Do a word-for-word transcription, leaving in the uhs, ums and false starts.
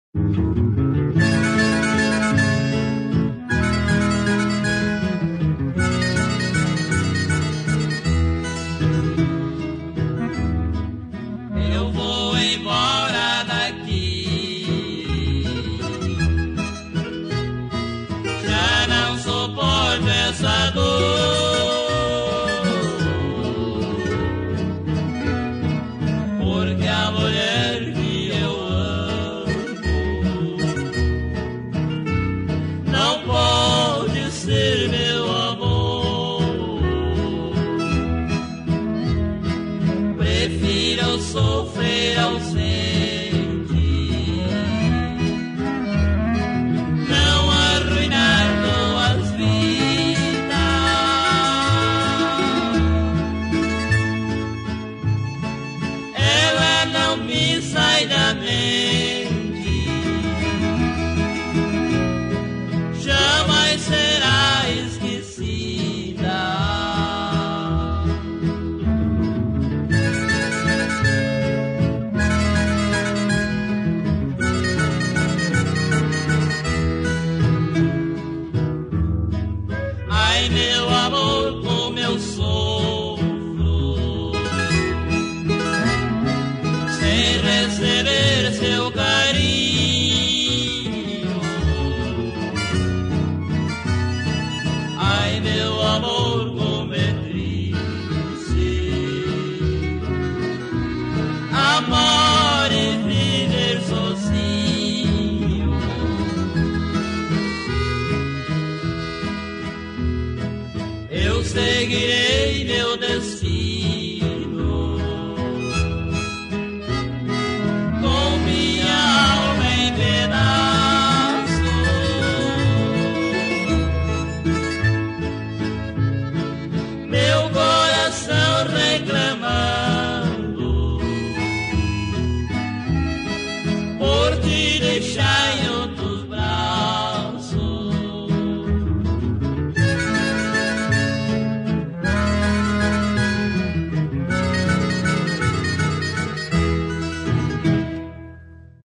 Eu vou embora daqui, já não suporto essa dor, porque a mulher que eu amo não pode ser meu amor. Prefiro sofrer ausente, não arruinar duas vidas. Ela não me sai da mente, jamais será esquecida. Ai, meu amor, como eu sofro sem receber seu carinho. Ai, meu amor, como é triste amar e viver sozinho. Eu seguirei meu destino com minha alma em pedaços. Meu coração reclamando por te deixar em